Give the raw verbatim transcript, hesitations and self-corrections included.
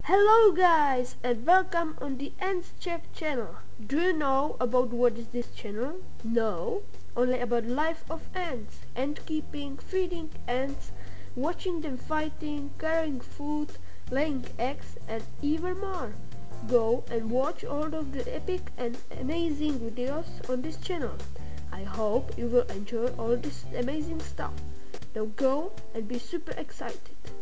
Hello guys and welcome on the AntsCzech channel. Do you know about what is this channel? No, only about life of ants, ant keeping, feeding ants, watching them fighting, carrying food, laying eggs and even more. Go and watch all of the epic and amazing videos on this channel. I hope you will enjoy all this amazing stuff. Now go and be super excited.